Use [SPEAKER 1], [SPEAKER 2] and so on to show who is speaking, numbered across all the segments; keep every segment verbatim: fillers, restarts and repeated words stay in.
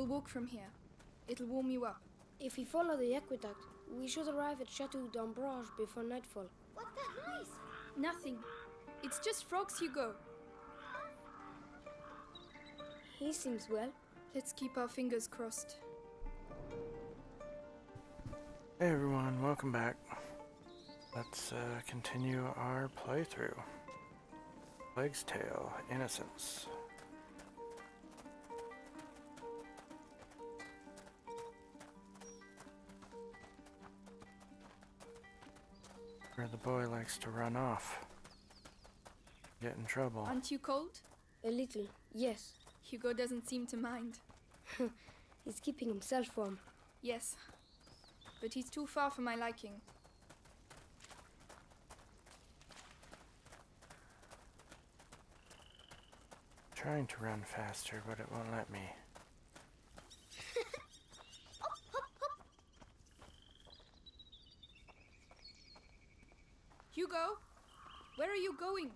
[SPEAKER 1] We'll walk from here. It'll warm you up.
[SPEAKER 2] If we follow the aqueduct, we should arrive at Chateau d'Ambrage before nightfall.
[SPEAKER 3] What's that noise?
[SPEAKER 1] Nothing. It's just frogs, Hugo.
[SPEAKER 2] He seems well.
[SPEAKER 1] Let's keep our fingers crossed.
[SPEAKER 4] Hey everyone, welcome back. Let's uh, continue our playthrough. Plague's Tale, Innocence. Where the boy likes to run off. Get in trouble.
[SPEAKER 1] Aren't you cold?
[SPEAKER 2] A little, yes.
[SPEAKER 1] Hugo doesn't seem to mind.
[SPEAKER 2] He's keeping himself warm.
[SPEAKER 1] Yes. But he's too far for my liking.
[SPEAKER 4] Trying to run faster, but it won't let me.
[SPEAKER 3] Hop, hop, hop.
[SPEAKER 1] Hugo, where are you going?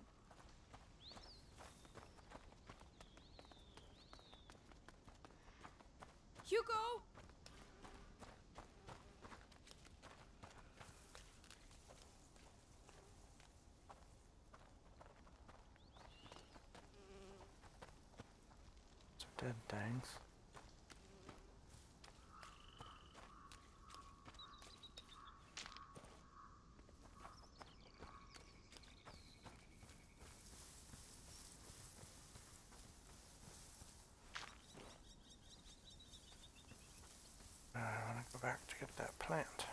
[SPEAKER 1] Hugo!
[SPEAKER 4] Some dead things. I want to go back to get that plant.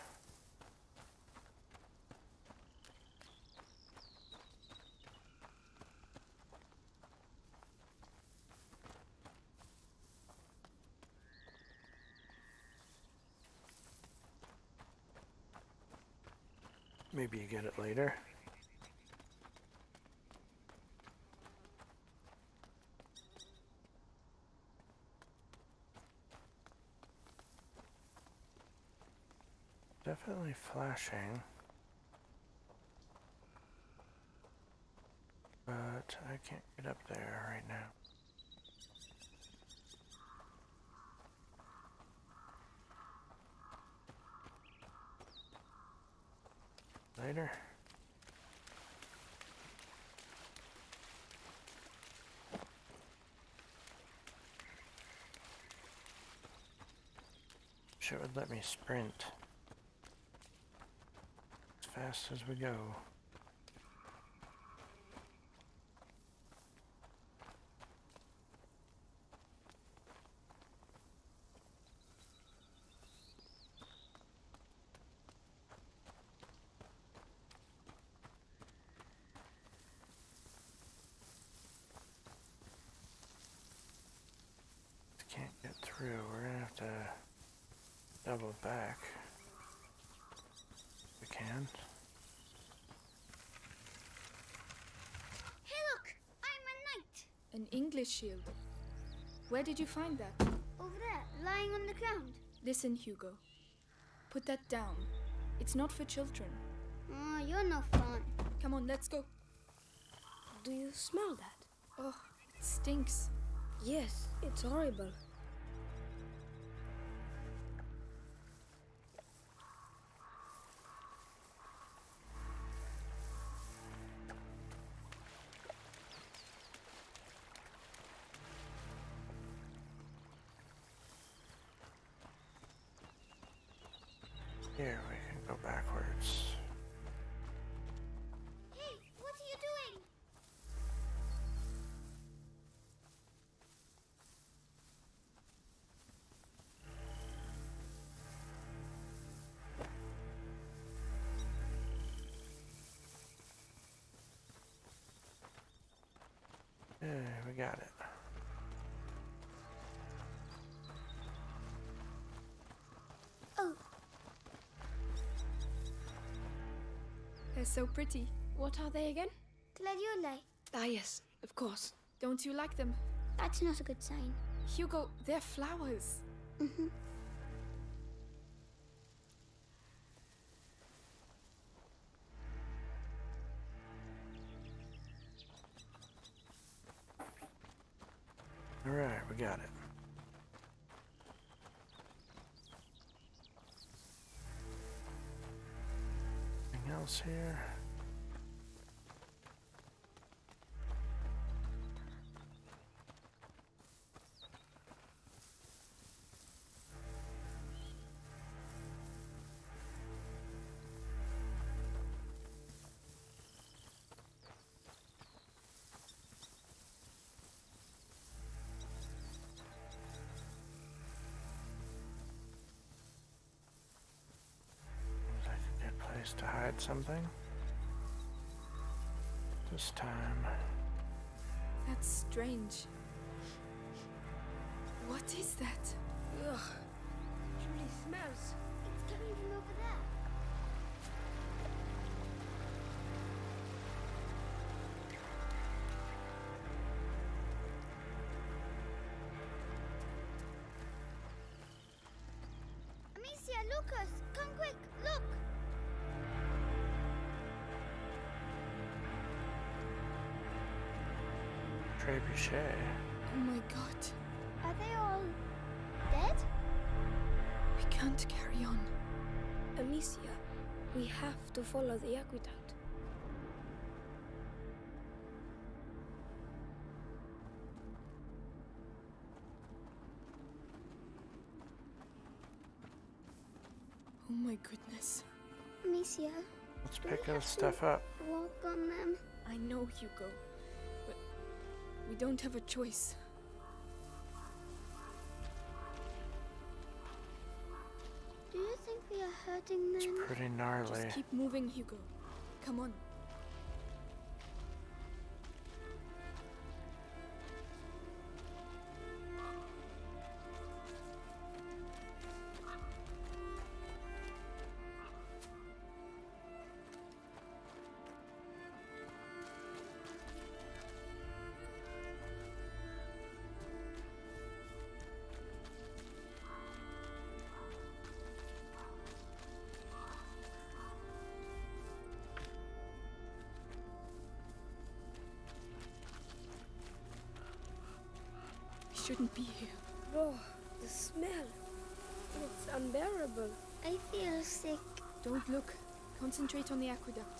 [SPEAKER 4] Maybe you get it later. Definitely flashing, but I can't get up there right now. Later. Wish it would let me sprint as fast as we go. Can't get through. We're gonna have to double back. If we can.
[SPEAKER 3] Hey, look! I'm a knight!
[SPEAKER 1] An English shield. Where did you find that?
[SPEAKER 3] Over there, lying on the ground.
[SPEAKER 1] Listen, Hugo. Put that down. It's not for children.
[SPEAKER 3] Oh, you're no fun.
[SPEAKER 1] Come on, let's go.
[SPEAKER 2] Do you smell that?
[SPEAKER 1] Oh, it stinks.
[SPEAKER 2] Yes, it's horrible.
[SPEAKER 4] Here, we can go backwards.
[SPEAKER 3] Hey, what are you doing?
[SPEAKER 4] Yeah, we got it.
[SPEAKER 3] Oh,
[SPEAKER 1] They're so pretty.
[SPEAKER 2] What are they again?
[SPEAKER 3] gladioli.
[SPEAKER 2] Ah, yes, of course.
[SPEAKER 1] Don't you like them?
[SPEAKER 3] That's not a good sign.
[SPEAKER 1] Hugo, they're flowers.
[SPEAKER 3] Mm-hmm.
[SPEAKER 4] Alright, we got it. else here? To hide something. This time.
[SPEAKER 1] That's strange. What is that?
[SPEAKER 2] Ugh. It really smells.
[SPEAKER 3] It's coming from over there. Amicia, Lucas, come quick, look!
[SPEAKER 4] Trebuchet.
[SPEAKER 1] Oh my god.
[SPEAKER 3] Are they all dead?
[SPEAKER 1] We can't carry on.
[SPEAKER 2] Amicia, we have to follow the aqueduct.
[SPEAKER 1] Oh my goodness.
[SPEAKER 3] Amicia,
[SPEAKER 4] Let's
[SPEAKER 3] do
[SPEAKER 4] pick
[SPEAKER 3] we
[SPEAKER 4] this
[SPEAKER 3] have
[SPEAKER 4] stuff
[SPEAKER 3] to
[SPEAKER 4] up.
[SPEAKER 3] walk on them?
[SPEAKER 1] I know, Hugo. But we don't have a choice.
[SPEAKER 3] Do you think we are hurting them?
[SPEAKER 4] It's pretty gnarly.
[SPEAKER 1] Just keep moving, Hugo. Come on. We shouldn't be here.
[SPEAKER 2] Oh, the smell. It's unbearable.
[SPEAKER 3] I feel sick.
[SPEAKER 1] Don't look. Concentrate on the aqueduct.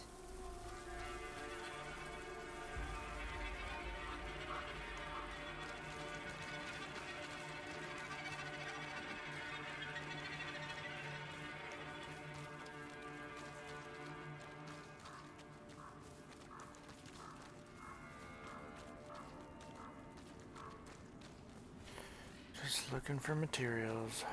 [SPEAKER 4] Just looking for materials.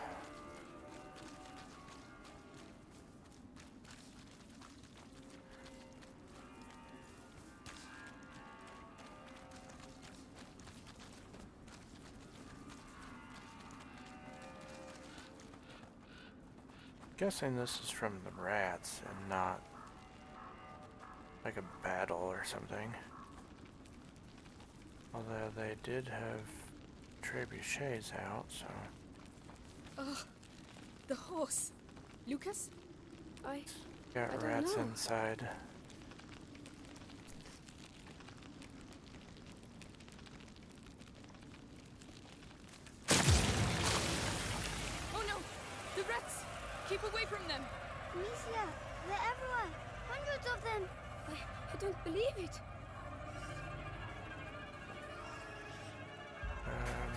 [SPEAKER 4] Guessing this is from the rats and not like a battle or something. Although they did have trebuchets out, so.
[SPEAKER 1] Ugh. The horse. Lucas?
[SPEAKER 2] I...
[SPEAKER 4] Got
[SPEAKER 2] I don't
[SPEAKER 4] rats
[SPEAKER 2] know.
[SPEAKER 4] inside.
[SPEAKER 1] Oh no! The rats! Keep away from them!
[SPEAKER 3] Amicia, they're everywhere. Hundreds of them.
[SPEAKER 2] I, I don't believe it.
[SPEAKER 4] Um,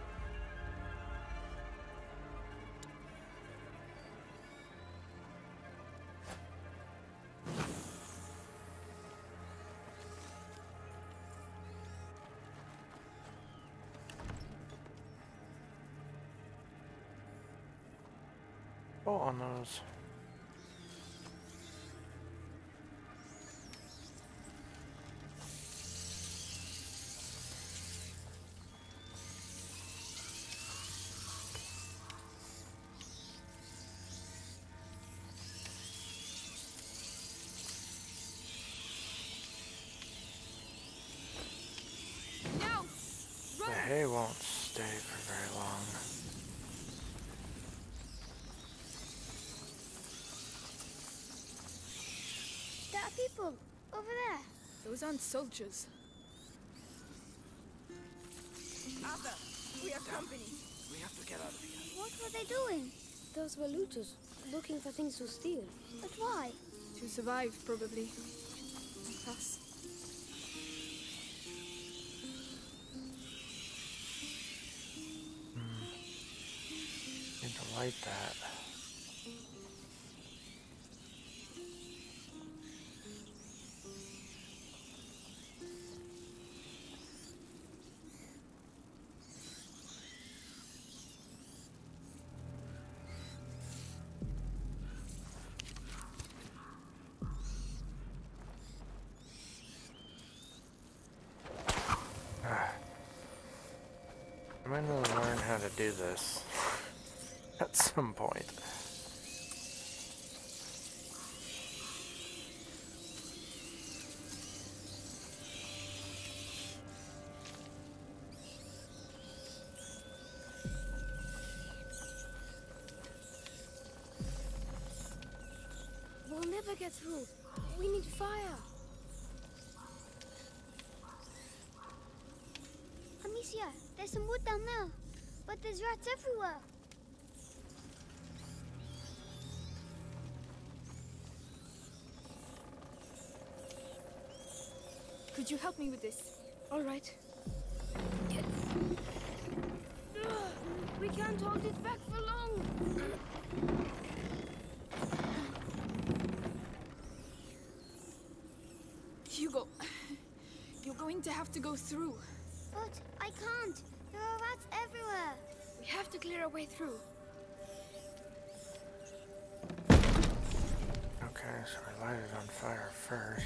[SPEAKER 4] oh, on those.
[SPEAKER 1] Now!
[SPEAKER 4] The
[SPEAKER 1] Run!
[SPEAKER 4] hay won't stay for very long.
[SPEAKER 3] There are people over there.
[SPEAKER 1] Those aren't soldiers.
[SPEAKER 5] Arthur, we have company.
[SPEAKER 6] We have to get out of here.
[SPEAKER 3] What were they doing?
[SPEAKER 2] Those were looters, looking for things to steal.
[SPEAKER 3] But why?
[SPEAKER 1] To survive, probably. Us.
[SPEAKER 4] Need to light that. I'm gonna learn how to do this at some point.
[SPEAKER 2] We'll never get through. We need fire.
[SPEAKER 3] Amicia, there's some wood down there, but there's rats everywhere.
[SPEAKER 1] Could you help me with this?
[SPEAKER 2] All right. We can't hold it back for long.
[SPEAKER 1] Hugo, you're going to have to go through.
[SPEAKER 3] But I can't. There are rats everywhere.
[SPEAKER 1] We have to clear our way through.
[SPEAKER 4] Okay, so we light it on fire first.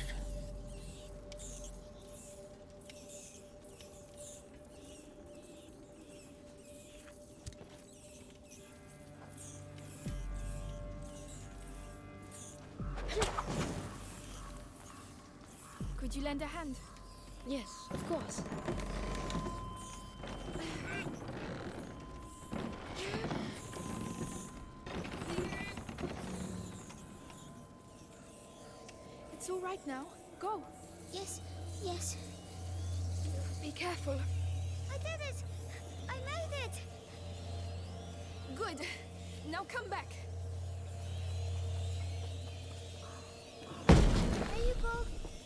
[SPEAKER 1] Could you lend a hand?
[SPEAKER 2] Yes, of course.
[SPEAKER 1] It's all right now. Go.
[SPEAKER 3] Yes, yes.
[SPEAKER 1] Be careful.
[SPEAKER 3] I did it. I made it.
[SPEAKER 1] Good. Now come back.
[SPEAKER 3] There you go.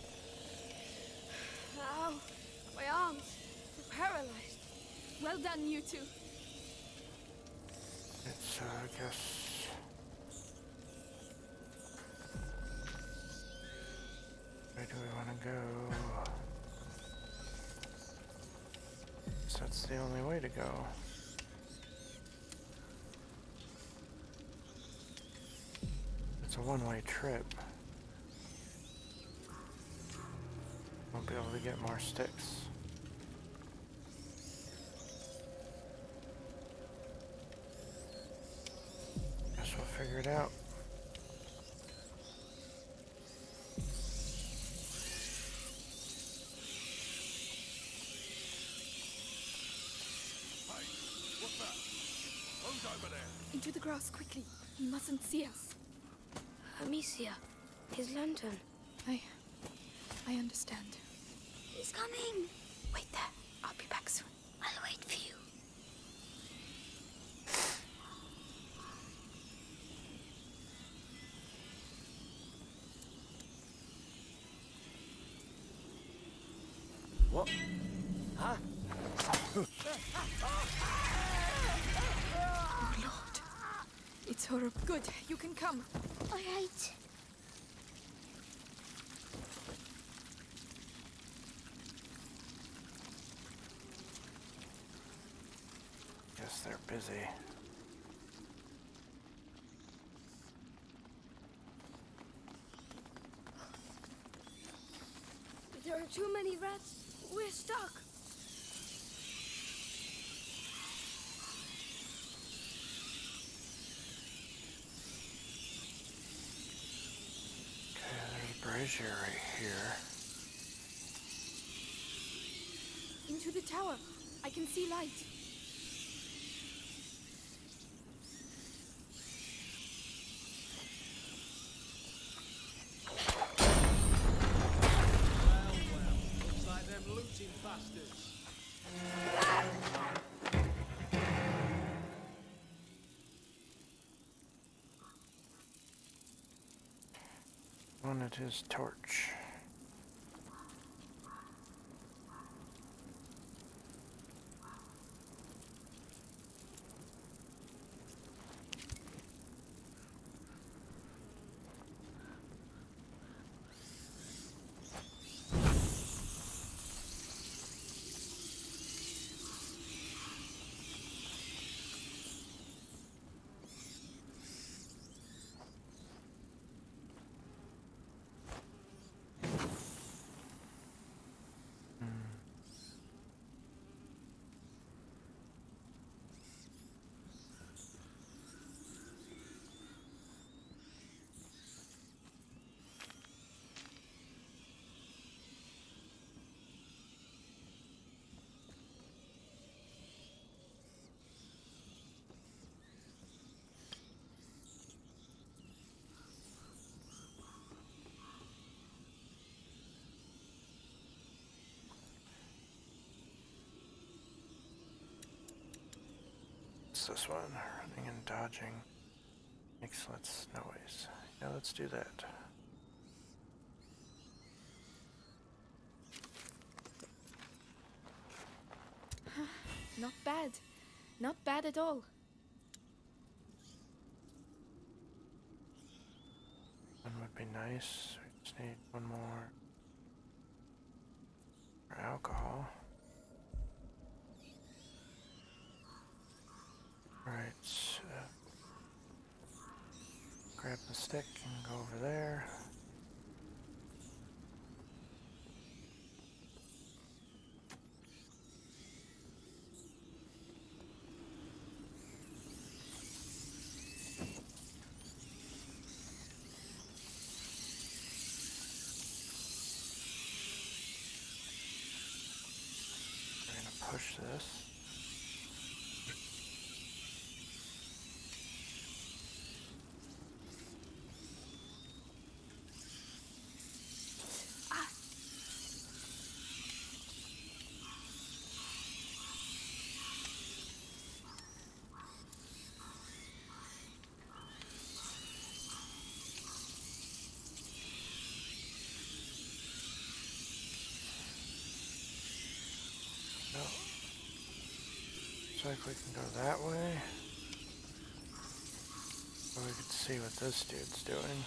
[SPEAKER 1] Ow. My arms. They're paralyzed. Well done, you two.
[SPEAKER 4] It's, uh, I guess... Where do we want to go? So that's the only way to go. It's a one-way trip. Won't be able to get more sticks. Guess we'll figure it out.
[SPEAKER 1] Into the grass, quickly. He mustn't see us.
[SPEAKER 2] Amicia, his lantern.
[SPEAKER 1] I... I understand.
[SPEAKER 3] He's coming.
[SPEAKER 1] Wait there. I'll be back soon.
[SPEAKER 3] I'll wait for you.
[SPEAKER 6] What? Huh?
[SPEAKER 1] Oh, Lord. It's horrible. Good. You can come.
[SPEAKER 3] All right.
[SPEAKER 4] Guess they're busy.
[SPEAKER 2] There are too many rats. We're stuck.
[SPEAKER 4] Okay, there's a brazier right here.
[SPEAKER 1] Into the tower. I can see light.
[SPEAKER 4] Wanted his torch. This one, running and dodging makes less noise. Yeah, let's do that.
[SPEAKER 1] Not bad. Not bad at all.
[SPEAKER 4] One would be nice. We just need one more for alcohol. Right, uh, grab the stick and go over there. We're gonna push this. No. Looks like we can go that way. So we can see what this dude's doing.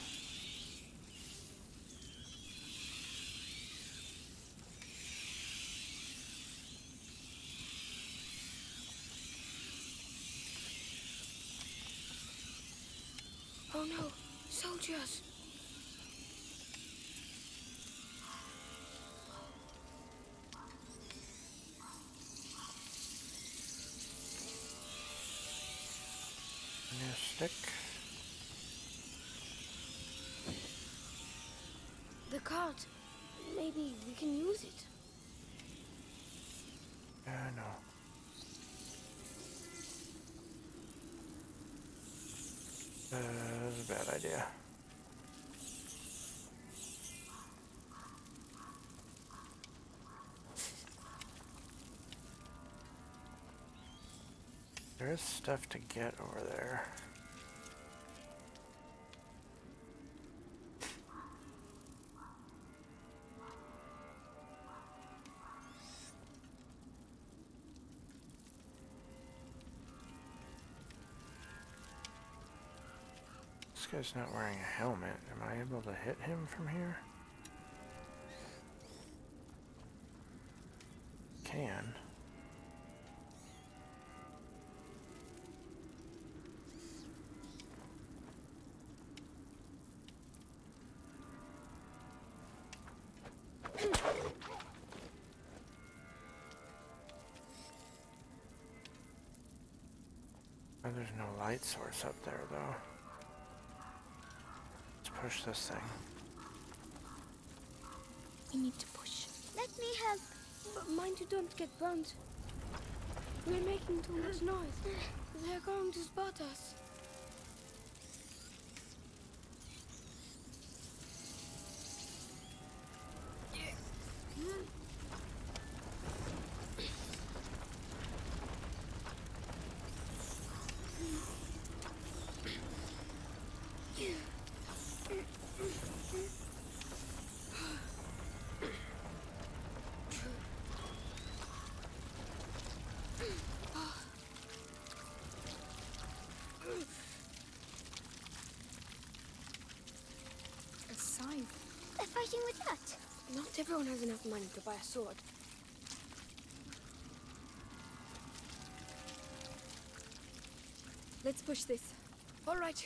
[SPEAKER 2] Oh no, soldiers!
[SPEAKER 4] New stick.
[SPEAKER 2] The cart. Maybe we can use it.
[SPEAKER 4] Yeah, I know. Uh, that was a bad idea. There is stuff to get over there. This guy's not wearing a helmet. Am I able to hit him from here? Can. Oh, there's no light source up there, though. Let's push this thing.
[SPEAKER 2] We need to push.
[SPEAKER 3] Let me help.
[SPEAKER 2] But mind you don't get burnt. We're making too much noise. They're going to spot us.
[SPEAKER 3] with that?
[SPEAKER 2] Not everyone has enough money to buy a sword.
[SPEAKER 1] Let's push this.
[SPEAKER 2] All right.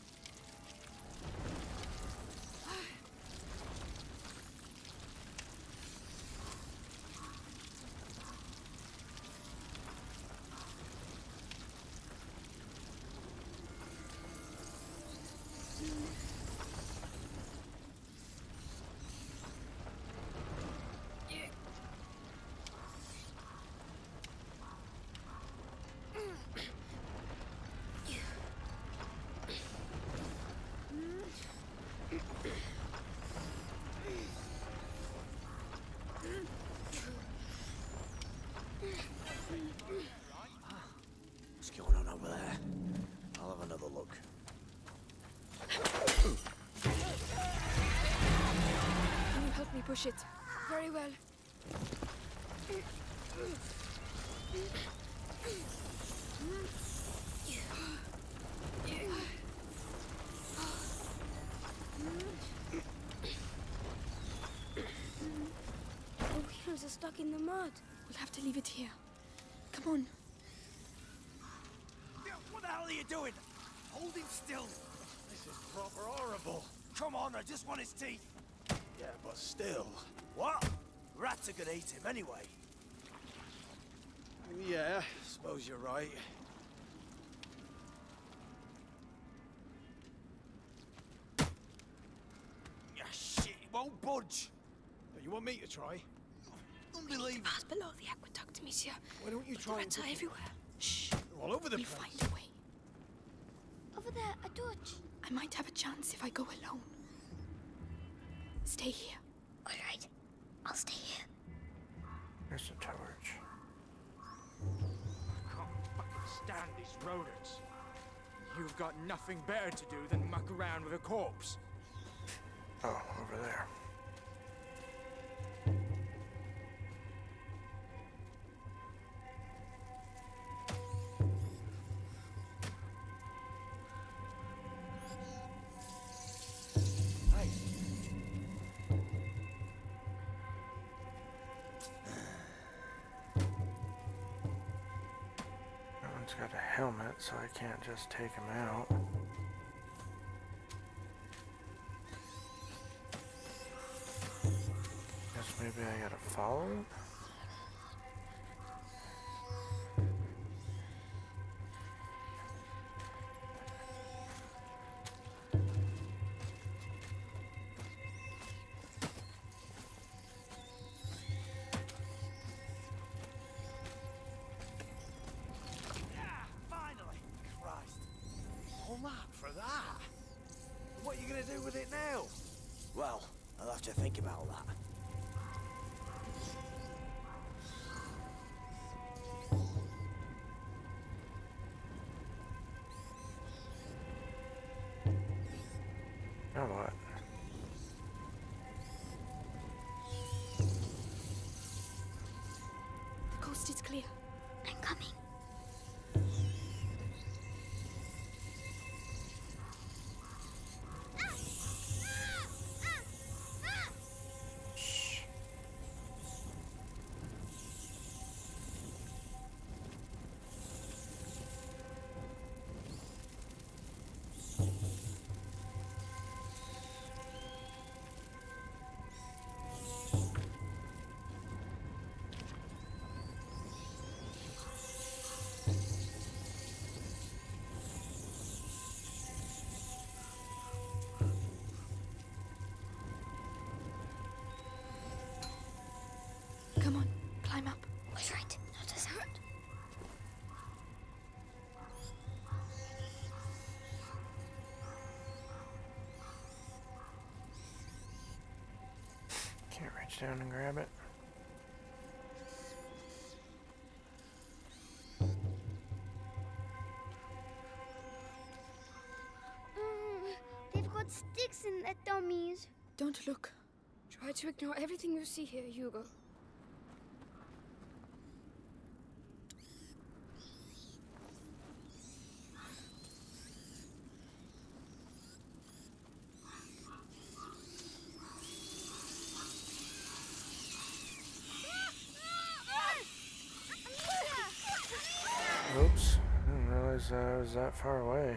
[SPEAKER 6] What's going on over there? I'll have another look.
[SPEAKER 1] Can you help me push it?
[SPEAKER 2] Very well. The wheels are stuck in the mud.
[SPEAKER 1] We'll have to leave it here. Come on.
[SPEAKER 6] What the hell are you doing? Hold him still. This is proper horrible. Come on, I just want his teeth. Yeah, but still. What? Rats are gonna eat him anyway. Yeah, suppose you're right. Yeah, shit, he won't budge. You want me to try? Unbelievable.
[SPEAKER 2] Pass below the aqueduct, monsieur.
[SPEAKER 6] Why don't you
[SPEAKER 2] The
[SPEAKER 6] try
[SPEAKER 2] rats
[SPEAKER 6] and
[SPEAKER 2] are
[SPEAKER 6] get-
[SPEAKER 2] everywhere. Shh.
[SPEAKER 6] They're all over the
[SPEAKER 1] We'll
[SPEAKER 6] place.
[SPEAKER 1] find a way.
[SPEAKER 3] Over there, a torch.
[SPEAKER 1] I might have a chance if I go alone. Stay here.
[SPEAKER 3] All right, I'll stay here.
[SPEAKER 4] There's a torch.
[SPEAKER 7] I can't fucking stand these rodents. You've got nothing better to do than muck around with a corpse.
[SPEAKER 4] Oh, over there.
[SPEAKER 6] Hey.
[SPEAKER 4] That one's got a helmet, so I can't just take him out. Guess maybe I gotta follow him?
[SPEAKER 6] Yeah, finally! Christ. All that for that? What are you gonna do with it now? Well, I'll have to think about that.
[SPEAKER 4] Now what?
[SPEAKER 1] The coast is clear.
[SPEAKER 3] I'm coming.
[SPEAKER 1] Come on, climb up.
[SPEAKER 3] All right, not a sound.
[SPEAKER 4] Can't reach down and grab it.
[SPEAKER 3] Mm, they've got sticks in their dummies.
[SPEAKER 1] Don't look.
[SPEAKER 2] Try to ignore everything you see here, Hugo.
[SPEAKER 4] realize I was that far away.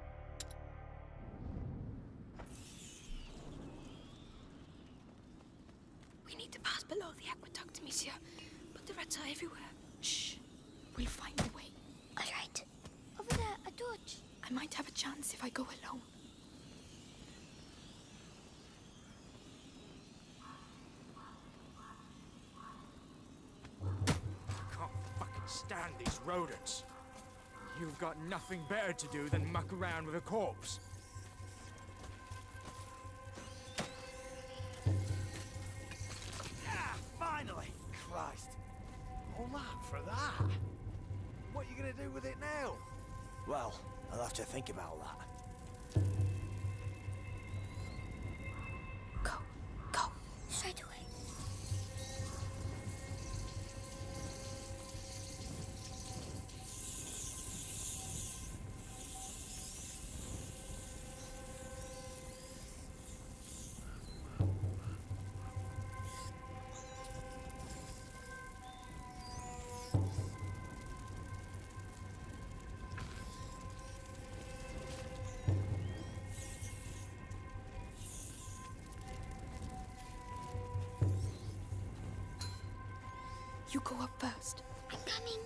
[SPEAKER 2] We need to pass below the aqueduct, Monsieur. But the rats are everywhere. Shh. We'll find a way.
[SPEAKER 3] All right. Over there, a torch.
[SPEAKER 2] I might have a chance if I go alone.
[SPEAKER 7] Can't fucking stand these rodents. You've got nothing better to do than muck around with a corpse.
[SPEAKER 6] Ah, finally! Christ. All that for that? What are you gonna do with it now? Well, I'll have to think about that.
[SPEAKER 2] Go. Go.
[SPEAKER 3] Straight away.
[SPEAKER 2] You go up first.
[SPEAKER 3] I'm coming.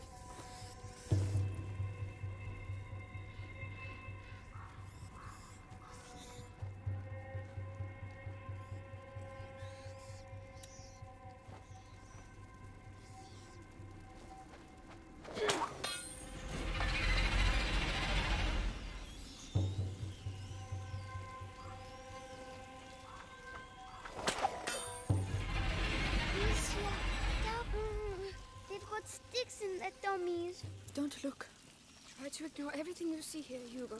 [SPEAKER 3] Alicia, down. They've got sticks in their dummies.
[SPEAKER 2] Don't look. Try to ignore everything you see here, Hugo.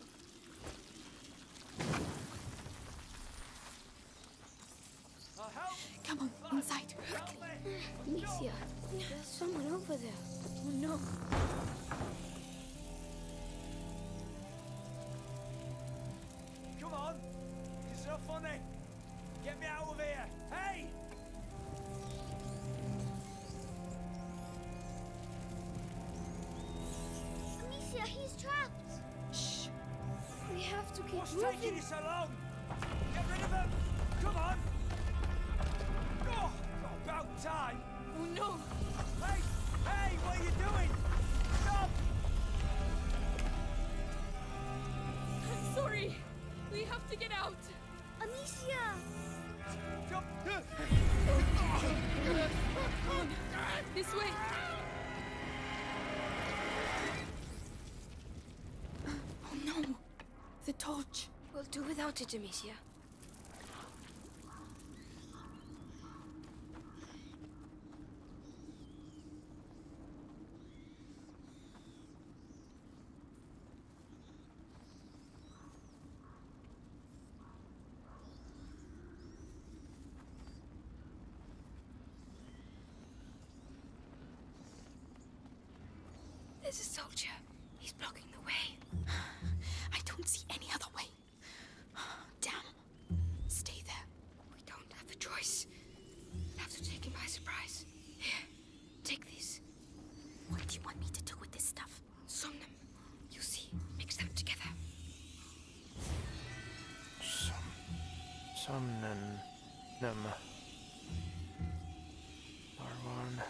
[SPEAKER 6] I'll help!
[SPEAKER 2] Come on, inside, quickly. Amicia, there's someone over there. Oh no.
[SPEAKER 6] Come on! You're so funny! Get me out of here! Hey!
[SPEAKER 3] Amicia, he's trapped.
[SPEAKER 2] Shh. We have to keep
[SPEAKER 6] What's
[SPEAKER 2] moving.
[SPEAKER 6] taking you so long? Get rid of him! Come on! Oh, about time!
[SPEAKER 2] Oh no.
[SPEAKER 6] Hey! Hey! What are you doing? Stop!
[SPEAKER 2] I'm sorry. We have to get out.
[SPEAKER 3] Amicia!
[SPEAKER 6] Jump!
[SPEAKER 2] This way. Oh no. The torch. We'll do without it, Amicia. There's a soldier. He's blocking the way. I don't see any other way. Damn. Stay there. We don't have a choice. We'll have to take him by surprise. Here, take this. What do you want me to do with this stuff? Somnum. You see, mix them together.
[SPEAKER 4] Some, some nen, nem. R one.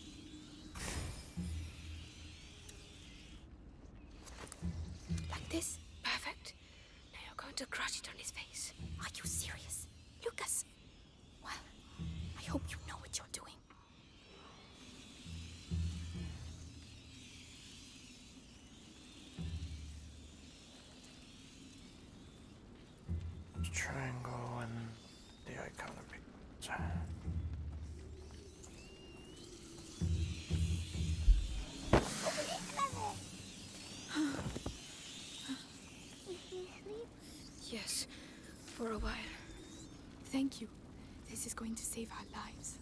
[SPEAKER 2] Like this? Perfect. Now you're going to crush it on his face. Are you serious? Lucas? Well, I hope you know what you're doing.
[SPEAKER 4] Triangle and the icon of pizza.
[SPEAKER 3] Is he asleep?
[SPEAKER 2] Yes, for a while. Thank you. This is going to save our lives.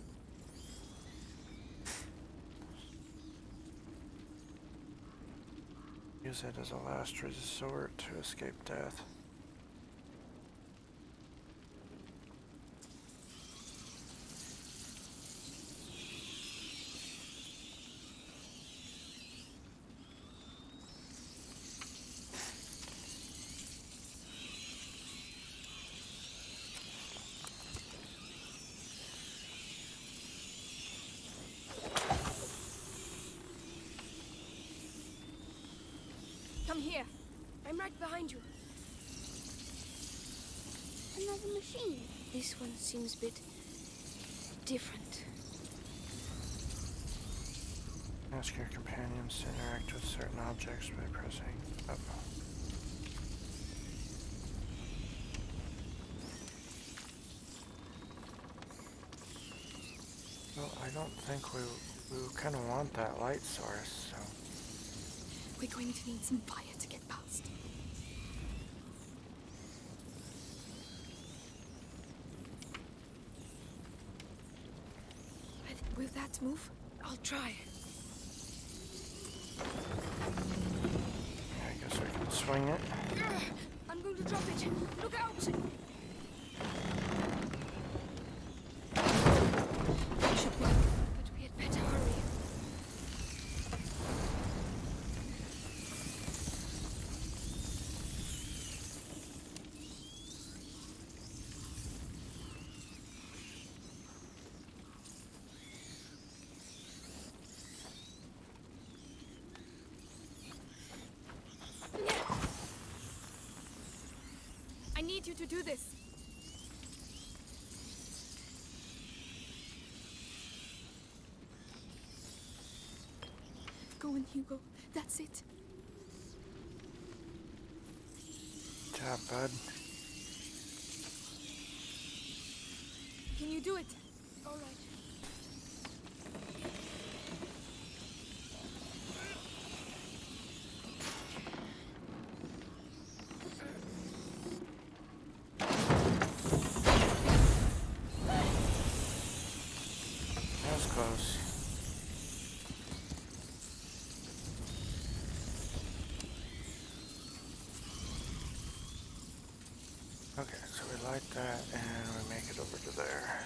[SPEAKER 4] Use it as a last resort to escape death.
[SPEAKER 1] here. I'm right behind you.
[SPEAKER 3] Another machine.
[SPEAKER 2] This one seems a bit different.
[SPEAKER 4] Ask your companions to interact with certain objects by pressing up. Well, I don't think we, we kind of want that light source, so...
[SPEAKER 1] We're going to need some fire to get past. I th- Will that move? I'll try.
[SPEAKER 4] I guess we can swing it.
[SPEAKER 1] I'm going to drop it. Look out! It should work, but we had better hurry. I need you to do this. Go on, Hugo. That's it.
[SPEAKER 4] Good job, bud.
[SPEAKER 1] Can you do it? All right.
[SPEAKER 4] That was close. Okay, so we light that and we make it over to there.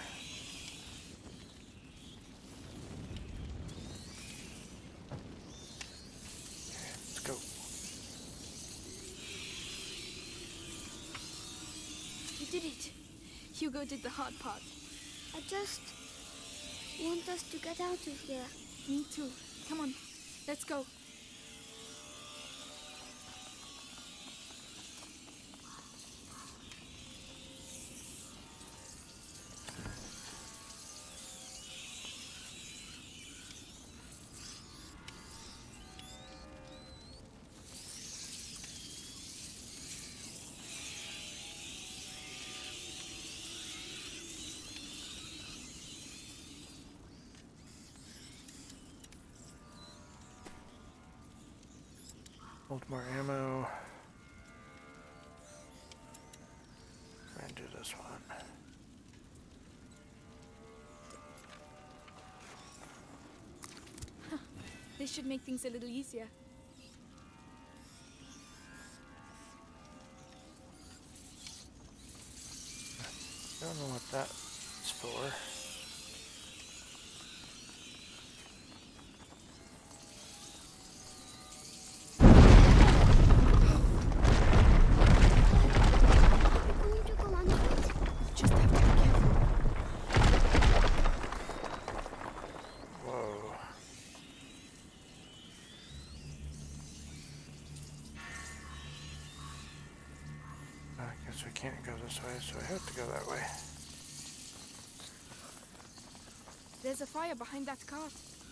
[SPEAKER 4] Okay, let's go.
[SPEAKER 1] You did it. Hugo did the hard part.
[SPEAKER 3] I just want us to get out of here.
[SPEAKER 1] Me too. Come on, let's go.
[SPEAKER 4] Hold more ammo. And do this one.
[SPEAKER 1] This should make things a little easier.
[SPEAKER 4] I don't know what that's for.
[SPEAKER 3] We're going to go under it.
[SPEAKER 1] Just have to be careful.
[SPEAKER 4] Whoa. I guess we can't go this way, so we have to go that way.
[SPEAKER 1] There's a fire behind that cart.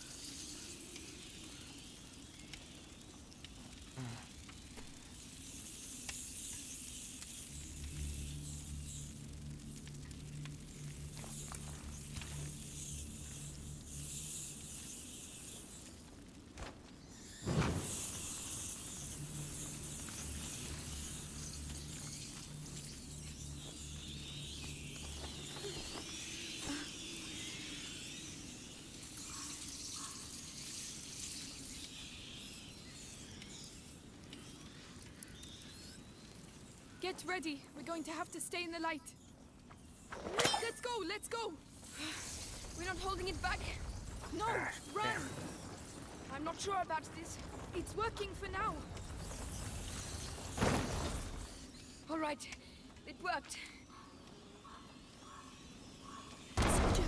[SPEAKER 1] Get ready. We're going to have to stay in the light. Let's go, let's go. We're not holding it back. No, run. I'm not sure about this. It's working for now. All right, it worked. Soldier.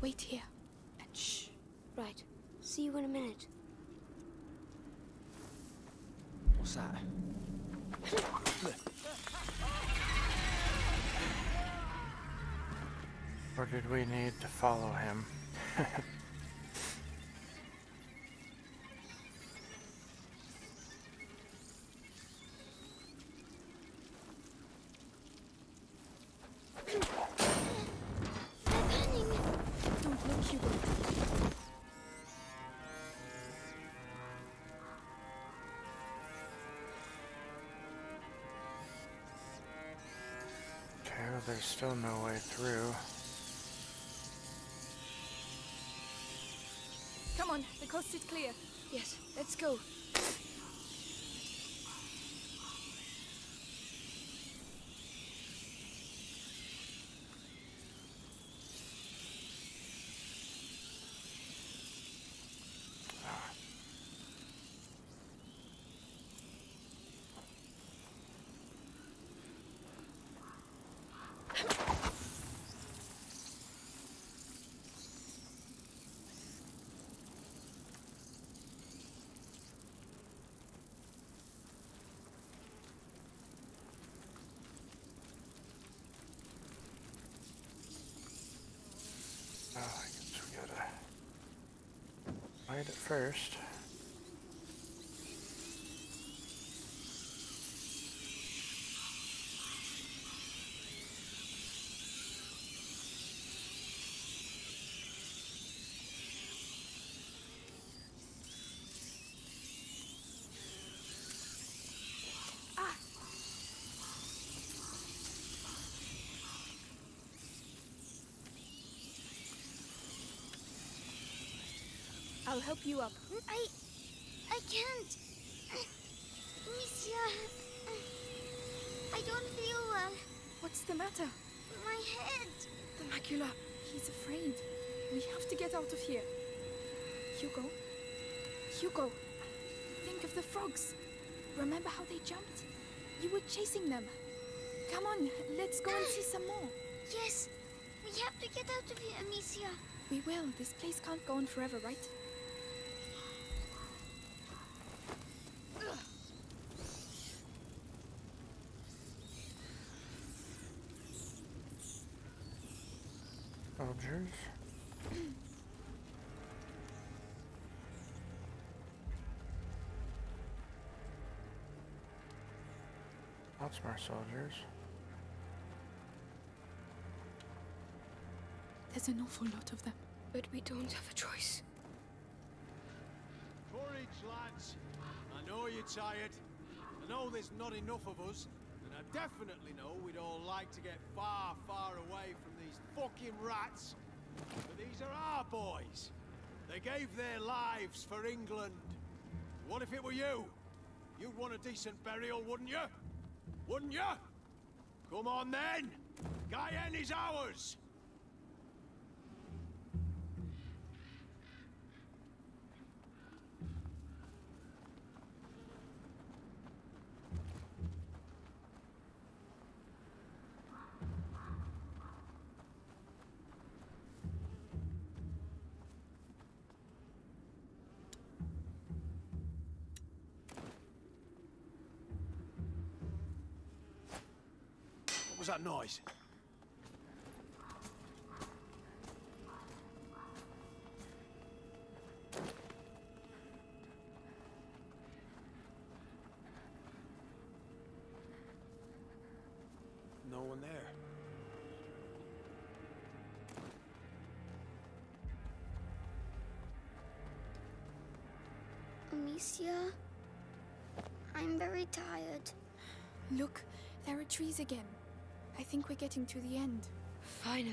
[SPEAKER 2] wait here. And shh.
[SPEAKER 3] Right. See you in a minute.
[SPEAKER 6] What's that?
[SPEAKER 4] Or did we need to follow him?
[SPEAKER 2] Don't look, Hugo.
[SPEAKER 4] Okay, well, there's still no way through.
[SPEAKER 1] Come on, the coast is clear.
[SPEAKER 2] Yes, let's go.
[SPEAKER 4] Oh, I guess we gotta fight it first.
[SPEAKER 1] I'll help you up.
[SPEAKER 3] I... I can't. Amicia... I don't feel well.
[SPEAKER 1] What's the matter?
[SPEAKER 3] My head.
[SPEAKER 1] The macula. He's afraid. We have to get out of here. Hugo? Hugo! Think of the frogs. Remember how they jumped? You were chasing them. Come on, let's go and see some more.
[SPEAKER 3] Yes. We have to get out of here, Amicia.
[SPEAKER 1] We will. This place can't go on forever, right?
[SPEAKER 4] Soldiers. Lots more soldiers.
[SPEAKER 1] There's an awful lot of them.
[SPEAKER 2] But we don't have a choice.
[SPEAKER 6] Courage, lads. I know you're tired. I know there's not enough of us. And I definitely know we'd all like to get far, far away from these fucking rats. But these are our boys. They gave their lives for England. What if it were you? You'd want a decent burial, wouldn't you? Wouldn't you? Come on then! Guyenne is ours! What was that noise? No one there.
[SPEAKER 3] Amicia, I'm very tired.
[SPEAKER 1] Look, there are trees again. I think we're getting to the end.
[SPEAKER 2] Finally.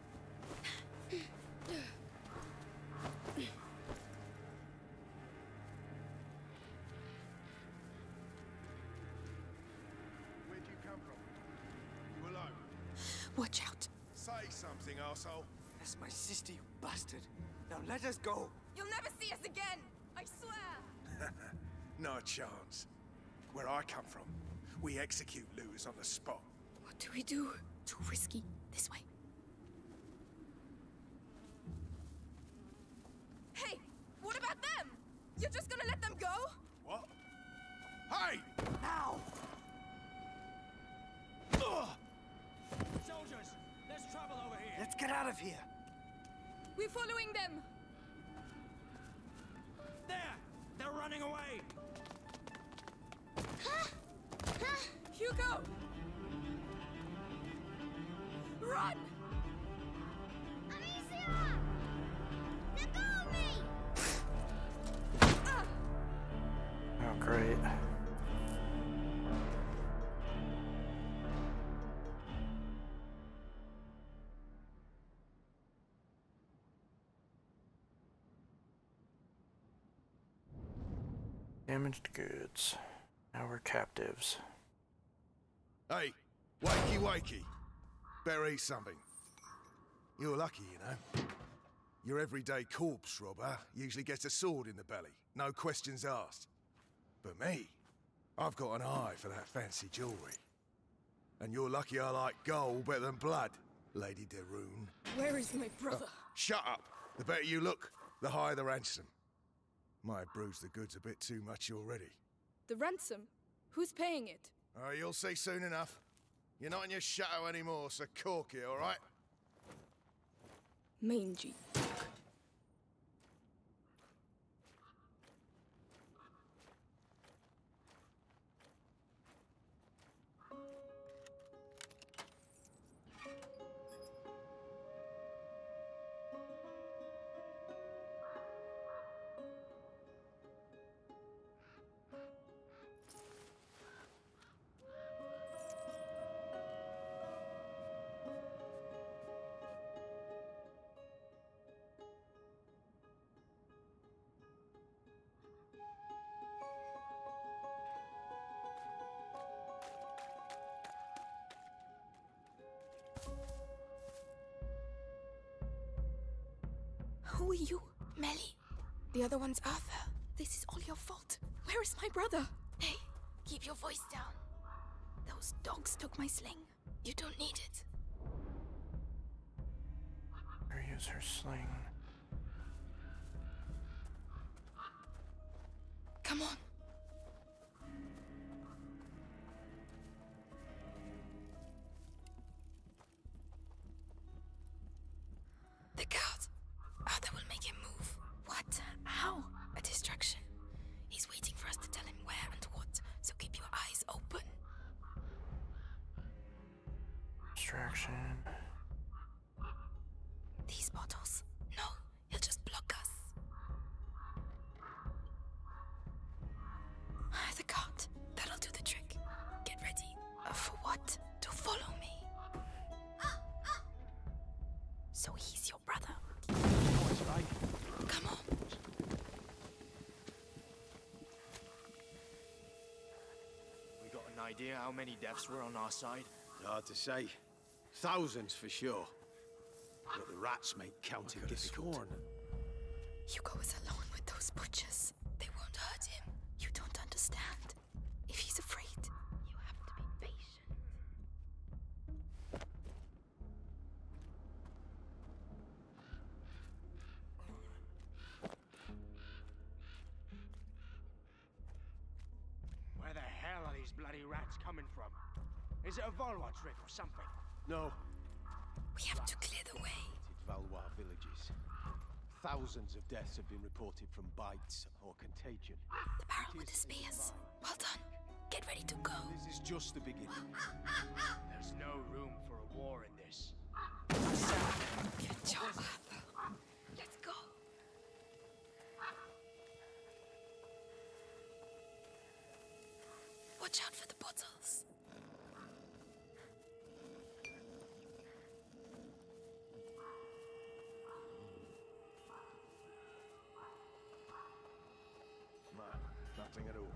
[SPEAKER 8] Where'd you come from? You alone?
[SPEAKER 7] Watch out.
[SPEAKER 8] Say something, arsehole.
[SPEAKER 7] That's my sister, you bastard. Now let us go.
[SPEAKER 1] You'll never see us again! I swear!
[SPEAKER 8] No chance. Where I come from, we execute looters on the spot.
[SPEAKER 2] What do we do?
[SPEAKER 1] Too risky. This way.
[SPEAKER 9] out of here!
[SPEAKER 1] We're following them!
[SPEAKER 7] There! They're running away!
[SPEAKER 1] Hugo! Run!
[SPEAKER 3] Amicia! Let go of me!
[SPEAKER 4] Oh, great. Damaged goods. Now we're captives.
[SPEAKER 8] Hey, wakey wakey. Better eat something. You're lucky, you know. Your everyday corpse robber usually gets a sword in the belly. No questions asked. But me, I've got an eye for that fancy jewelry. And you're lucky I like gold better than blood, Lady de Rune.
[SPEAKER 1] Where is my brother?
[SPEAKER 8] Oh, shut up! The better you look, the higher the ransom. Might have bruised the goods a bit too much already.
[SPEAKER 1] The ransom? Who's paying it?
[SPEAKER 8] Oh, you'll see soon enough. You're not in your shadow anymore, so cork it, all right?
[SPEAKER 1] Mangy.
[SPEAKER 2] Who are you? Melly. The other one's Arthur. This is all your fault. Where is my brother? Hey, keep your voice down. Those dogs took my sling. You don't need it.
[SPEAKER 4] Or use her sling.
[SPEAKER 2] Come on. The guard. Arthur will make him move. What? How? A distraction. He's waiting for us to tell him where and what, so keep your eyes open.
[SPEAKER 4] Distraction.
[SPEAKER 2] These bottles. No, he'll just block us. The cart. That'll do the trick. Get ready. Uh, for what? To follow me. So he's your brother. Come on.
[SPEAKER 7] We got an idea how many deaths were on our side?
[SPEAKER 6] Hard to say. Thousands for sure. But the rats make counting difficult.
[SPEAKER 2] Hugo is alone with those butchers. They won't hurt him. You don't understand. If he's afraid, you have to be patient.
[SPEAKER 7] Where the hell are these bloody rats coming from? Is it a Valois trick or something?
[SPEAKER 6] No.
[SPEAKER 2] We have to clear the way.
[SPEAKER 6] Valois villages. Thousands of deaths have been reported from bites or contagion.
[SPEAKER 2] The barrel with the spears. Well done. Get ready to go.
[SPEAKER 6] This is just the beginning.
[SPEAKER 7] There's no room for a war in this.
[SPEAKER 2] Good job, Arthur. Let's go. Watch out for the bottles.
[SPEAKER 8] No, nothing at all.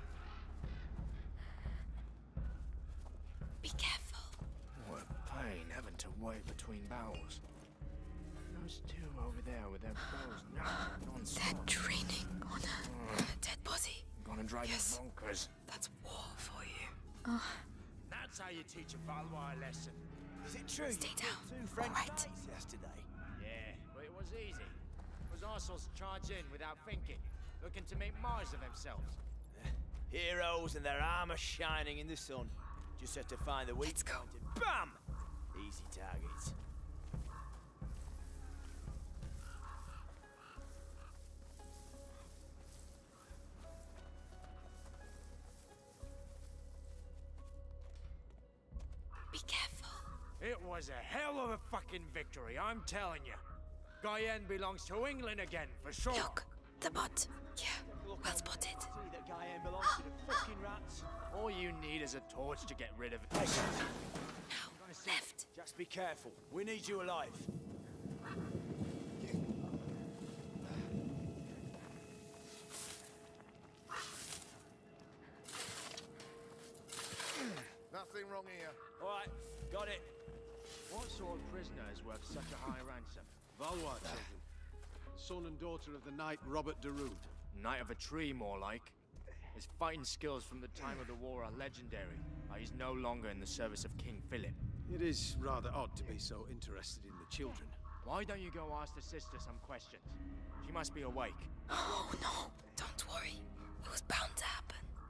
[SPEAKER 2] Be careful.
[SPEAKER 7] What pain having to wait between barrels. Those two over there with their bows now non-stop.
[SPEAKER 2] They're training on a, a dead body.
[SPEAKER 7] Gonna drive
[SPEAKER 2] Yes.
[SPEAKER 7] you bonkers.
[SPEAKER 2] That's war for you. Oh,
[SPEAKER 7] That's how you teach a Valois a lesson.
[SPEAKER 9] Is it true?
[SPEAKER 2] Stay
[SPEAKER 9] you
[SPEAKER 2] down.
[SPEAKER 9] killed Two French
[SPEAKER 2] All right.
[SPEAKER 9] knights yesterday.
[SPEAKER 7] Yeah, but it was easy. It was arseholes charge in without thinking, looking to make Mars of themselves.
[SPEAKER 9] Heroes and their armor shining in the sun. Just have to find the weak
[SPEAKER 2] Let's go.
[SPEAKER 9] point and BAM! Easy targets.
[SPEAKER 7] was a hell of a fucking victory, I'm telling you. Guyenne belongs to England again, for sure.
[SPEAKER 2] Look, the bot. Yeah,
[SPEAKER 9] Look,
[SPEAKER 2] well
[SPEAKER 9] I'll
[SPEAKER 2] spotted.
[SPEAKER 9] see that Guyenne belongs to the fucking rats.
[SPEAKER 7] All you need is a torch to get rid of it.
[SPEAKER 9] Hey,
[SPEAKER 2] Now, left.
[SPEAKER 9] just be careful. We need you alive.
[SPEAKER 8] Nothing wrong here.
[SPEAKER 9] All right, got it.
[SPEAKER 7] What sort of prisoner is worth such a high ransom?
[SPEAKER 6] Valois children. Son and daughter of the knight Robert de Rood.
[SPEAKER 7] Knight of a tree, more like. His fighting skills from the time of the war are legendary, but he's no longer in the service of King Philip.
[SPEAKER 6] It is rather odd to be so interested in the children.
[SPEAKER 7] Why don't you go ask the sister some questions? She must be awake.
[SPEAKER 2] Oh no, don't worry. It was bound to happen.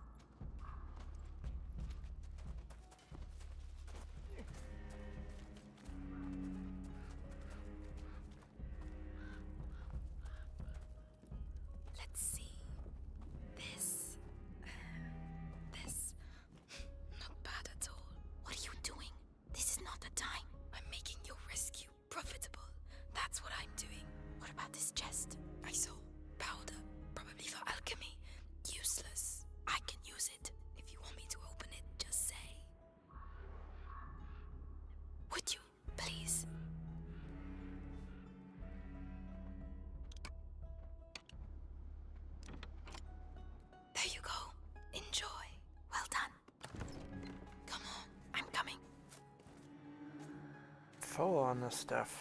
[SPEAKER 2] Let's see. This. This. Not bad at all. What are you doing? This is not the time. I'm making your rescue profitable. That's what I'm doing. What about this chest? I saw powder, probably for alchemy. Useless. I can use it. If you want me to open it, just say. Would you, please? There you go. Enjoy. Well done. Come on, I'm coming.
[SPEAKER 4] Full on this stuff.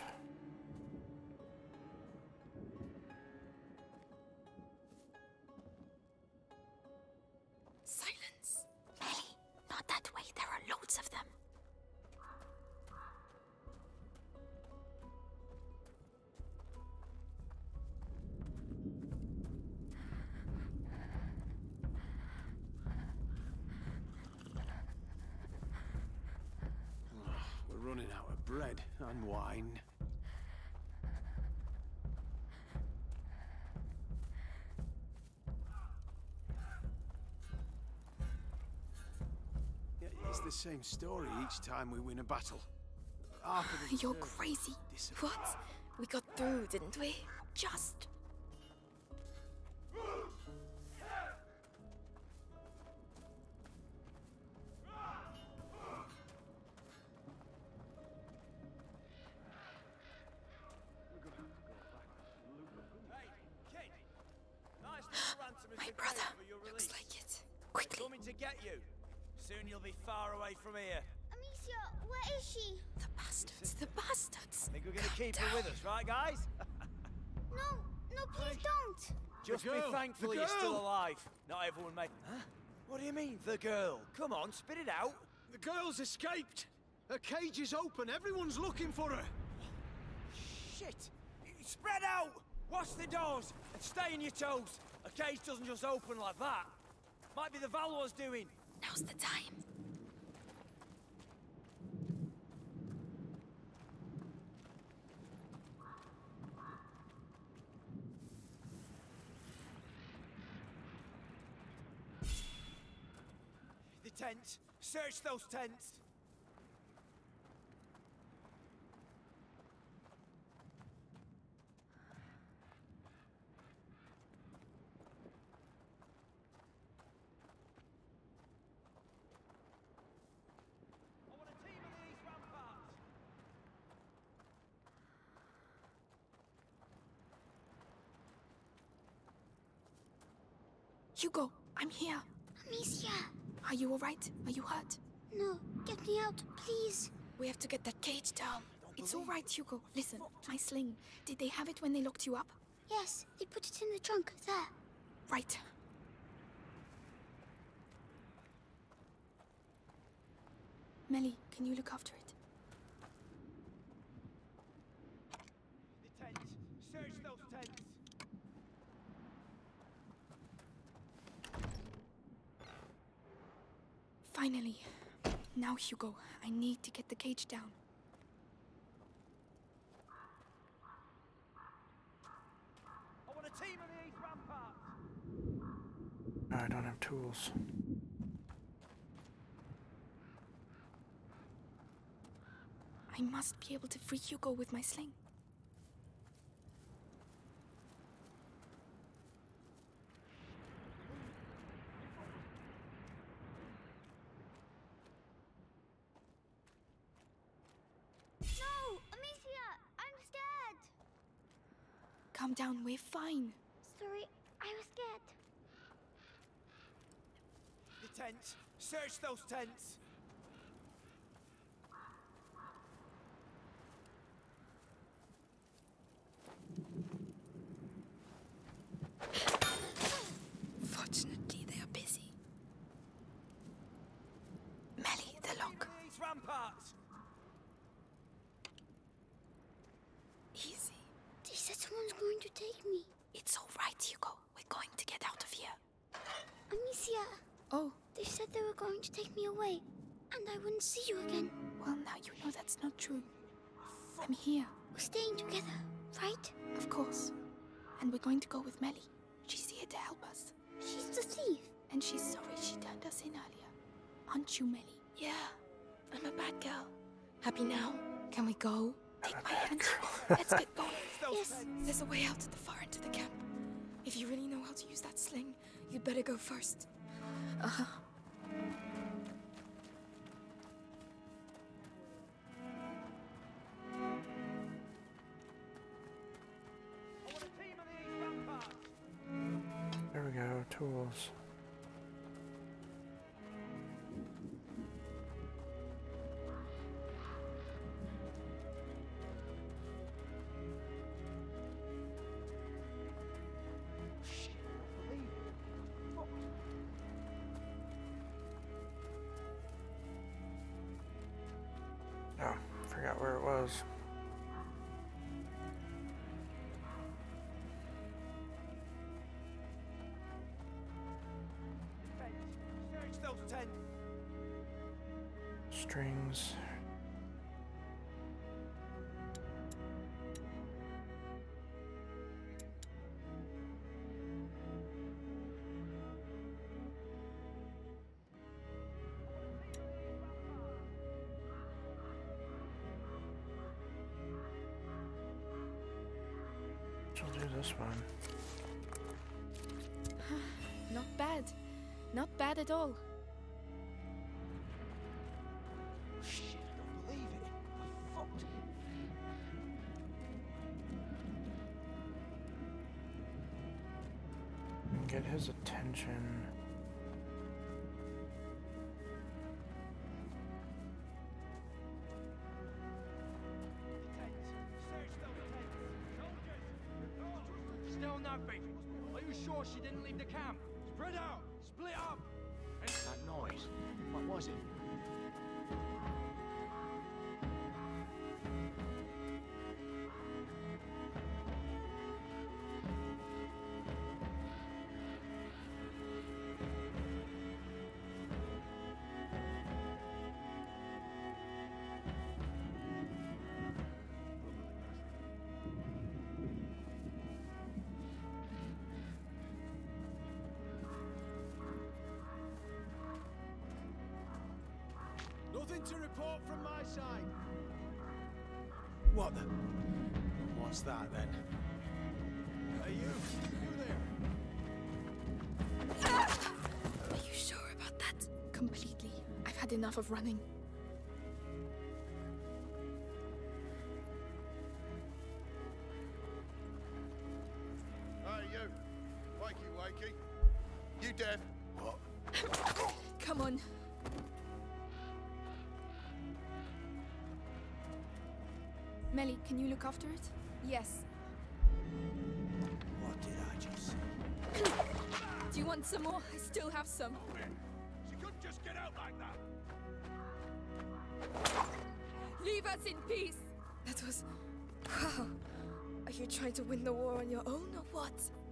[SPEAKER 2] Silence. Ellie, not that way. There are loads of them.
[SPEAKER 6] We're running out of bread and wine. Yeah, it's the same story each time we win a battle. Half of the
[SPEAKER 2] You're
[SPEAKER 6] reserve
[SPEAKER 2] crazy.
[SPEAKER 6] disappear.
[SPEAKER 2] What? We got through, didn't we? Just.
[SPEAKER 9] Hey, kid! Nice little ransom has
[SPEAKER 2] My
[SPEAKER 9] been
[SPEAKER 2] brother.
[SPEAKER 9] paid for your
[SPEAKER 2] Looks
[SPEAKER 9] release.
[SPEAKER 2] like it.
[SPEAKER 9] We're
[SPEAKER 2] Quickly.
[SPEAKER 9] coming to get you. Soon you'll be far away from here.
[SPEAKER 3] Amicia, where is she?
[SPEAKER 2] The bastards. The bastards.
[SPEAKER 9] Think we're gonna
[SPEAKER 2] Calm
[SPEAKER 9] keep
[SPEAKER 2] down.
[SPEAKER 9] her with us, right, guys?
[SPEAKER 3] No, no, please don't.
[SPEAKER 9] Just
[SPEAKER 6] girl,
[SPEAKER 9] be thankful
[SPEAKER 6] the
[SPEAKER 9] you're still
[SPEAKER 6] girl.
[SPEAKER 9] alive. Not everyone may. Huh? What do you mean, the girl? Come on, spit it out.
[SPEAKER 6] The girl's escaped. Her cage is open. Everyone's looking for her.
[SPEAKER 9] Shit! Spread out! Watch the doors and stay on your toes. A cage doesn't just open like that. Might be the Valois doing.
[SPEAKER 2] Now's the time.
[SPEAKER 9] The tents. Search those tents. I want a team of these ramparts.
[SPEAKER 2] Hugo, I'm here.
[SPEAKER 3] Amicia.
[SPEAKER 2] Are you alright? Are you hurt?
[SPEAKER 3] No, get me out, please.
[SPEAKER 2] We have to get that cage down. It's alright, Hugo. Listen, my sling. Did they have it when they locked you up?
[SPEAKER 3] Yes, they put it in the trunk there.
[SPEAKER 2] Right. Melly, can you look after it?
[SPEAKER 9] The tents. Search those tents.
[SPEAKER 2] Finally. Now, Hugo, I need to get the cage down.
[SPEAKER 9] I want a team of these ramparts.
[SPEAKER 4] I don't have tools.
[SPEAKER 2] I must be able to free Hugo with my sling.
[SPEAKER 3] No! Amicia! I'm scared!
[SPEAKER 2] Calm down, we're fine.
[SPEAKER 3] Sorry, I was scared.
[SPEAKER 9] The tents. Search those tents.
[SPEAKER 2] Fortunately, they are busy. Melly, the lock.
[SPEAKER 9] These ramparts.
[SPEAKER 2] Easy.
[SPEAKER 3] They said someone's going to take me.
[SPEAKER 2] It's all right, Hugo. We're going to get out of here.
[SPEAKER 3] Amicia,
[SPEAKER 2] Oh,
[SPEAKER 3] they said they were going to take me away, and I wouldn't see you again.
[SPEAKER 2] well, now you know that's not true. I'm here,
[SPEAKER 3] We're staying together, right?
[SPEAKER 2] of course. And we're going to go with Melly. She's here to help us.
[SPEAKER 3] She's the thief.
[SPEAKER 2] And she's sorry she turned us in earlier. Aren't you, Melly? Yeah, I'm a bad girl. Happy now? Can we go? Take my hand. Let's get going.
[SPEAKER 3] Yes.
[SPEAKER 2] There's a way out at the far end of the camp. If you really know how to use that sling, you'd better go first. Uh-huh.
[SPEAKER 9] I want a team of these ramparts.
[SPEAKER 4] There we go, tools. Oh, forgot where it was.
[SPEAKER 9] Search those tents.
[SPEAKER 4] Strings. I'll do this one.
[SPEAKER 2] Not bad. Not bad at all.
[SPEAKER 9] Shit, I don't believe it. I fucked it.
[SPEAKER 4] And get his attention.
[SPEAKER 9] Tents. Search those tents. Soldiers!
[SPEAKER 10] Still nothing. Are you sure she didn't leave the camp? Spread out! Split up! And
[SPEAKER 7] That noise. What was it?
[SPEAKER 6] Nothing to report from my side. What the? What's that then? Hey, you. You there?
[SPEAKER 2] Are you sure about that? Completely. I've had enough of running.
[SPEAKER 8] Hey, you. Wakey, wakey. You deaf? What?
[SPEAKER 2] Come on. Melly, can you look after it? Yes.
[SPEAKER 9] What did I just say?
[SPEAKER 1] Do you want some more? I still have some.
[SPEAKER 8] She couldn't just get out like that.
[SPEAKER 1] Leave us in peace.
[SPEAKER 2] That was... Wow. Are you trying to win the war on your own or what?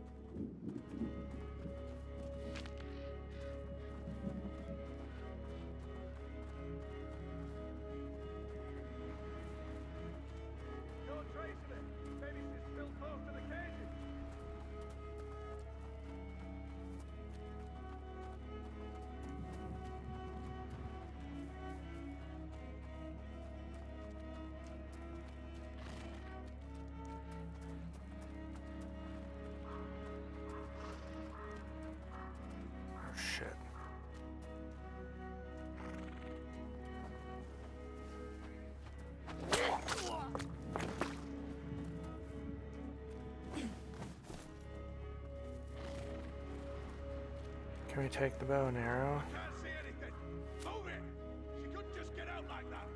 [SPEAKER 10] no trace of it. Maybe she's still close to the cages.
[SPEAKER 4] Can we take the bow and arrow?
[SPEAKER 8] I can't see anything. Move it. She couldn't just get out like that.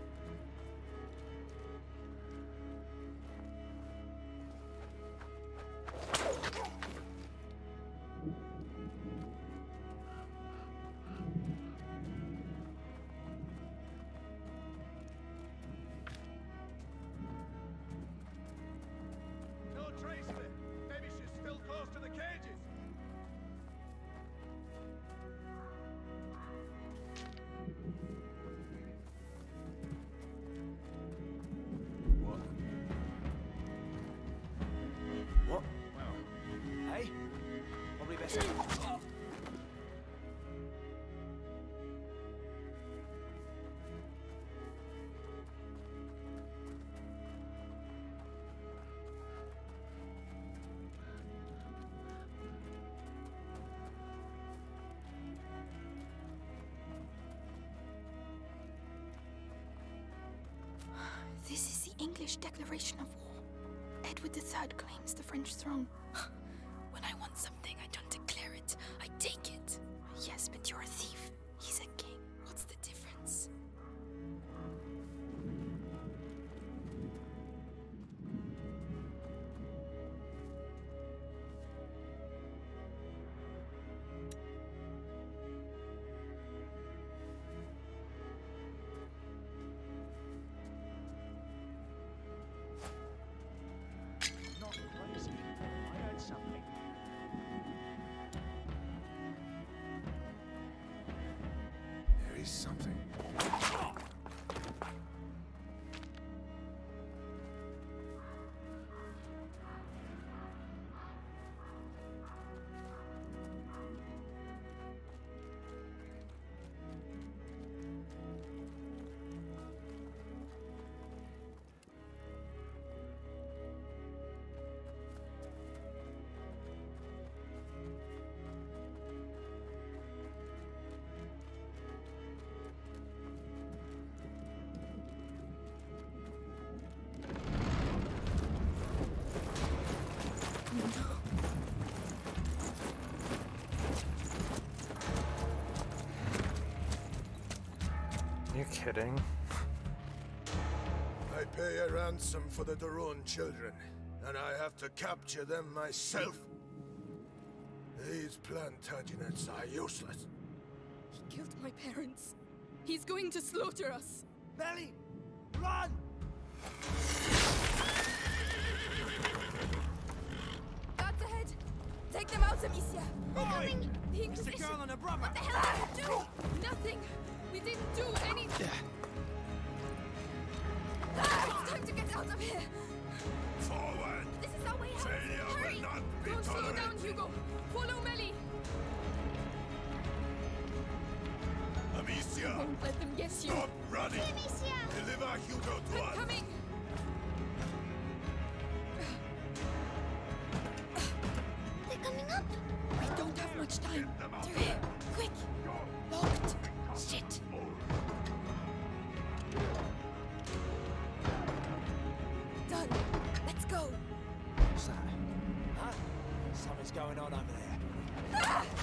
[SPEAKER 8] No trace of it. Maybe she's still close to the cages.
[SPEAKER 9] What? What? Hey? Probably best. Oh.
[SPEAKER 2] This is the English declaration of war. Edward the Third claims the French throne. When I want something, I don't declare it. I take it. Yes, but you're a thief. He's a king. What's the difference?
[SPEAKER 7] Not crazy. I heard something.
[SPEAKER 8] There is something.
[SPEAKER 4] You kidding?
[SPEAKER 8] I pay a ransom for the Daron children, and I have to capture them myself. These Plantagenets are useless.
[SPEAKER 1] He killed my parents. He's going to slaughter us.
[SPEAKER 9] Melly! Run!
[SPEAKER 1] That's ahead. Take them out, Amicia.
[SPEAKER 9] They're
[SPEAKER 1] coming. The
[SPEAKER 9] It's the
[SPEAKER 1] Inquisition.
[SPEAKER 9] girl and her brother!
[SPEAKER 1] What the hell did you do? Nothing. We didn't do anything. Ah, it's time to get out of here.
[SPEAKER 8] Forward!
[SPEAKER 1] This is our way out.
[SPEAKER 8] Failure will
[SPEAKER 1] Hurry.
[SPEAKER 8] not be
[SPEAKER 1] Don't slow
[SPEAKER 8] tolerated.
[SPEAKER 1] down, Hugo. Follow Melly.
[SPEAKER 8] Amicia!
[SPEAKER 1] Don't let them get you.
[SPEAKER 8] Stop running!
[SPEAKER 3] Amicia!
[SPEAKER 8] Deliver Hugo to
[SPEAKER 1] I'm
[SPEAKER 8] us!
[SPEAKER 1] coming.
[SPEAKER 3] They're coming up!
[SPEAKER 2] We don't have much time.
[SPEAKER 8] Get them out
[SPEAKER 2] Through here. Quick. Locked. Shit.
[SPEAKER 1] Done. Let's go.
[SPEAKER 9] What's that? Huh? Something's going on over there.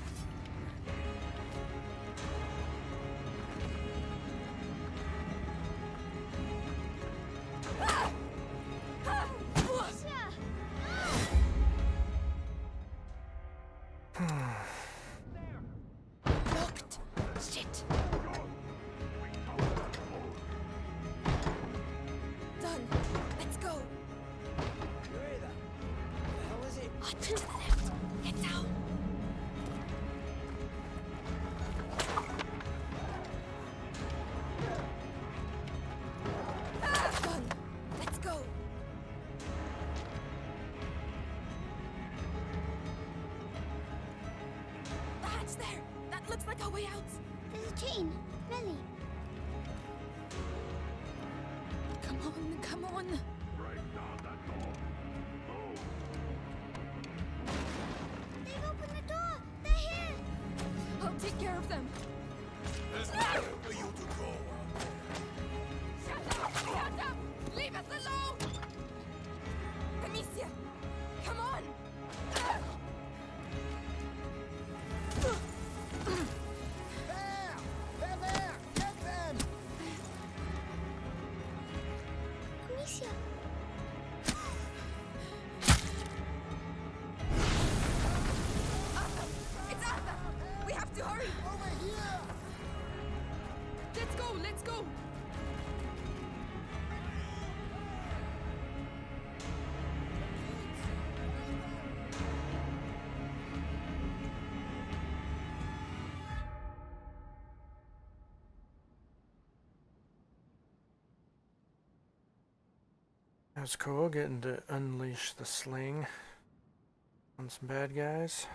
[SPEAKER 3] Amicia!
[SPEAKER 2] Locked. Shit.
[SPEAKER 1] Done. Let's go.
[SPEAKER 9] You hear that? What the hell is it?
[SPEAKER 2] Oh, to the left. Get down.
[SPEAKER 1] Done. Let's go. The hatch there. That looks like our way out.
[SPEAKER 3] There's a chain. Melly.
[SPEAKER 1] Come on, come on.
[SPEAKER 3] They've opened the door. They're here.
[SPEAKER 1] I'll take care of them.
[SPEAKER 8] There's nowhere for you to go.
[SPEAKER 1] Shut up! Shut up! Leave us alone! Amicia, come on!
[SPEAKER 3] Alicia!
[SPEAKER 1] Arthur! It's Arthur! We have to hurry!
[SPEAKER 8] Over here!
[SPEAKER 1] Let's go, let's go!
[SPEAKER 4] That was cool, getting to unleash the sling on some bad guys.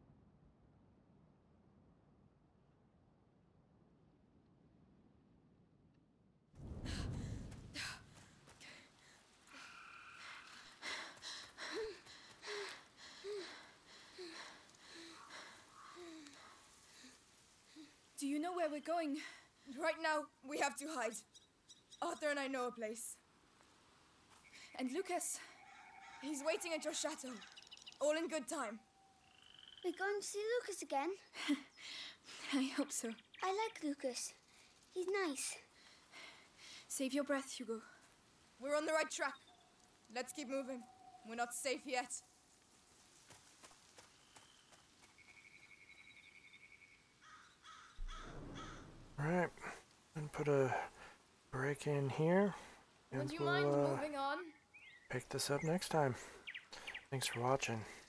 [SPEAKER 1] Do you know where we're going?
[SPEAKER 5] Right now, we have to hide. Arthur and I know a place.
[SPEAKER 1] And Lucas?
[SPEAKER 5] He's waiting at your chateau. All in good time.
[SPEAKER 3] We're going to see Lucas again.
[SPEAKER 1] I hope so.
[SPEAKER 3] I like Lucas. He's nice.
[SPEAKER 1] Save your breath, Hugo.
[SPEAKER 5] We're on the right track. Let's keep moving. We're not safe yet.
[SPEAKER 4] Alright, and put a break in here. And
[SPEAKER 1] Would you
[SPEAKER 4] we'll,
[SPEAKER 1] mind
[SPEAKER 4] uh,
[SPEAKER 1] moving on?
[SPEAKER 4] pick this up next time. Thanks for watching.